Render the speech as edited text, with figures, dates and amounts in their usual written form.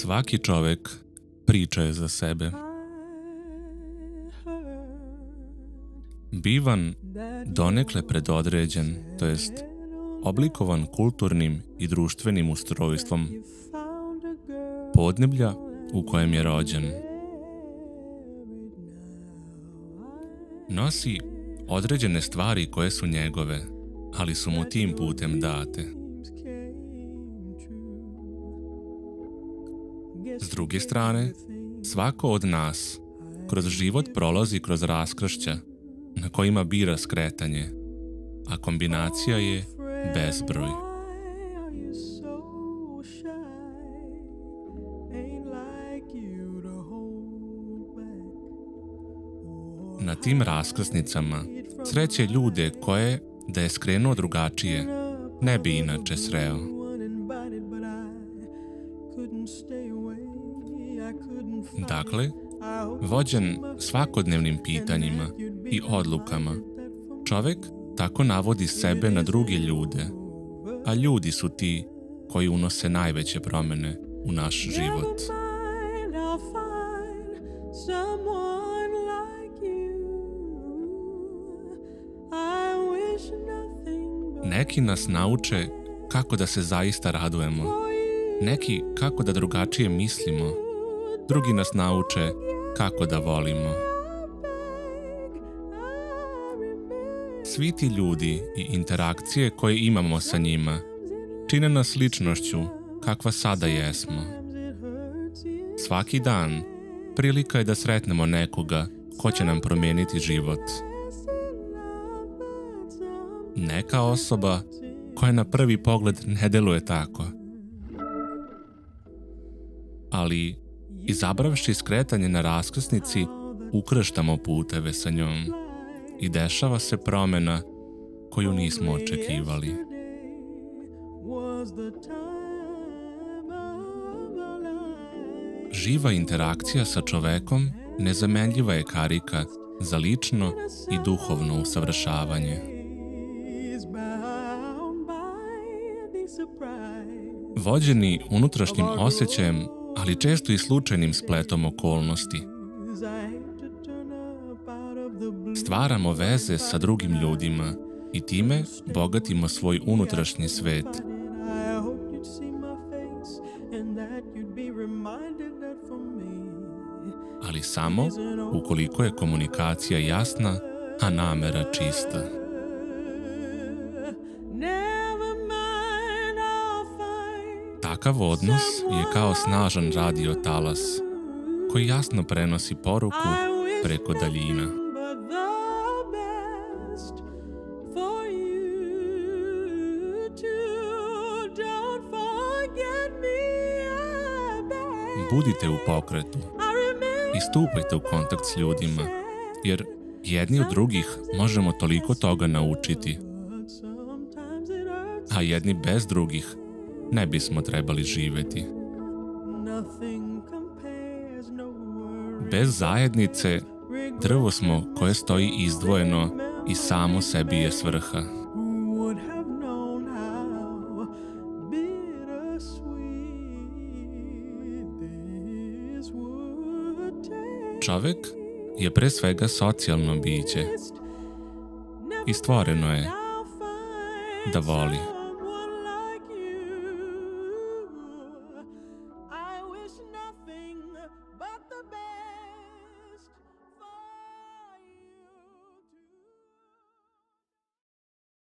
Svaki čovek priča je za sebe. Bivan donekle predodređen, to jest oblikovan kulturnim i društvenim ustrojstvom podneblja u kojem je rođen. Nosi određene stvari koje su njegove, ali su mu tim putem date. S druge strane, svako od nas kroz život prolazi kroz raskršća na kojima bira skretanje, a kombinacija je bezbroj. Na tim raskrsnicama sreće ljude koje, da je skrenuo drugačije, ne bi inače sreo. Dakle, vođen svakodnevnim pitanjima i odlukama, čovek tako navodi sebe na druge ljude, a ljudi su ti koji unose najveće promene u naš život. Neki nas nauče kako da se zaista radujemo, neki kako da drugačije mislimo, drugi nas nauče kako da volimo. Svi ti ljudi i interakcije koje imamo sa njima čine nas ličnošću kakva sada jesmo. Svaki dan prilika je da sretnemo nekoga ko će nam promijeniti život. Neka osoba koja na prvi pogled ne deluje tako. Ali, izabravši skretanje na raskrsnici, ukrštamo puteve sa njom i dešava se promena koju nismo očekivali. Živa interakcija sa čovekom nezamenljiva je karika za lično i duhovno usavršavanje. Vođeni unutrašnjim osjećajem, ali često i slučajnim spletom okolnosti, stvaramo veze sa drugim ljudima i time bogatimo svoj unutrašnji svet. Ali samo ukoliko je komunikacija jasna, a namera čista. Takav odnos je kao snažan radio talas koji jasno prenosi poruku preko daljina. Budite u pokretu i stupajte u kontakt s ljudima, jer jedni od drugih možemo toliko toga naučiti, a jedni bez drugih ne bismo trebali živjeti. Bez zajednice drvo smo koje stoji izdvojeno i samo sebi je svrha. Čovek je pre svega socijalno biće i stvoreno je da voli.